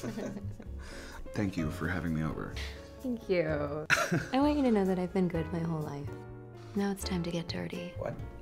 Thank you for having me over. Thank you. I want you to know that I've been good my whole life. Now it's time to get dirty. What?